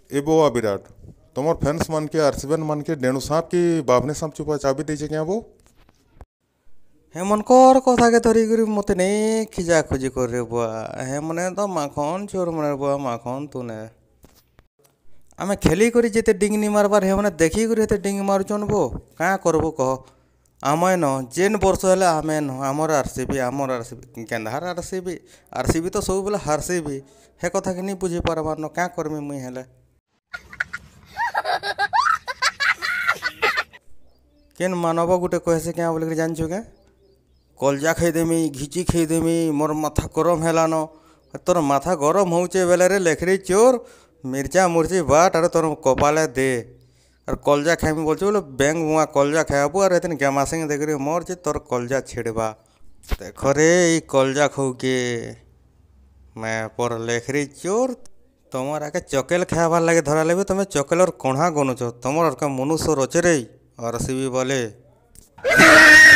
ए बोआ विराट तुम फैंस मान के आरसीबी मान के डेणु सांप की बाभने सांप चुपा चाबी दीजिए क्या वो हेमनकर कथा के धरिक मत नहीं खिजा खुजी कर रे बुआ हे मने तो माखन चोर मने बुआ माखन तूने आमे खेली करी जेते डिंग नी मारबार हे मने देखी करी हेते डिंग मारुचन बो का करबो कह आमे न जेन वर्ष हेले आमे न आमर आरसीबी केंधार आरसीबी तो सब बेला हारसीबी हे कथा के नहीं बुझी पारबार न का करमी मुई हेले केन मानव गुटे कहसे क्या बोल जानछु के कलजा खाईदेमी घिची खाईदेमी मोर माथा गरम हेलान तोर माथा गरम होचे बेले रे लेखरी चोर मिर्चा मुर्ची बाट और तोर कपाले दे और कलजा खाइमी बोलছে बोले बैंग बुआ कलजा खाबू और एतन गेमासिंग देखरी मोर जे तोर कलजा छिड़बा देख रे ई कलजा खाऊ के मैं पर लेखरी चोर तुमर आके चकेल खाबार लगे धरा लेबे तुम चकेलर कणा गनुच तुमर मनुष्य रचे रे आरसीबी बोले